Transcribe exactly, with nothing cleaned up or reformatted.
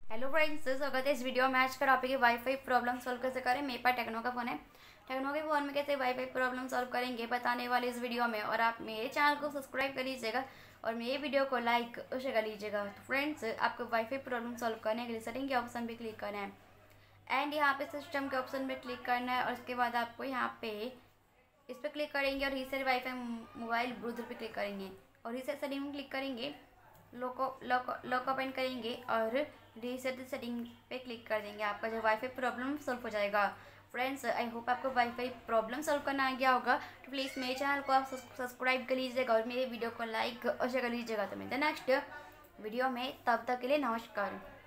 Hello friends, स्वागत है इस वीडियो में। आज का टॉपिक है वाईफाई प्रॉब्लम सॉल्व कैसे करें। मेरे पास टेक्नो का फ़ोन है। टेक्नो के फ़ोन में कैसे वाईफाई प्रॉब्लम सॉल्व करेंगे बताने वाले इस वीडियो में। और आप मेरे चैनल को सब्सक्राइब कर लीजिएगा और मेरे वीडियो को लाइक अवश्य कर लीजिएगा। तो फ्रेंड्स, आपको वाईफाई प्रॉब्लम सॉल्व करने के लिए सेटिंग के ऑप्शन पर क्लिक करना है एंड यहाँ पे सिस्टम के ऑप्शन पर क्लिक करना है। और उसके बाद आपको यहाँ पे इस पर क्लिक करेंगे और रीसेट वाईफाई मोबाइल ब्राउज़र पे क्लिक करेंगे और रीसेट सेटिंग में क्लिक करेंगे। लॉक लॉक लॉक ओपन करेंगे और रीसेट सेटिंग पे क्लिक कर देंगे। आपका जो वाईफाई प्रॉब्लम सॉल्व हो जाएगा। फ्रेंड्स, आई होप आपको वाईफाई प्रॉब्लम सॉल्व करना आ गया होगा। तो प्लीज़ मेरे चैनल को आप सब्सक्राइब कर लीजिएगा और मेरे वीडियो को लाइक और शेयर कर लीजिएगा। तो मिलते हैं नेक्स्ट वीडियो में, तब तक के लिए नमस्कार।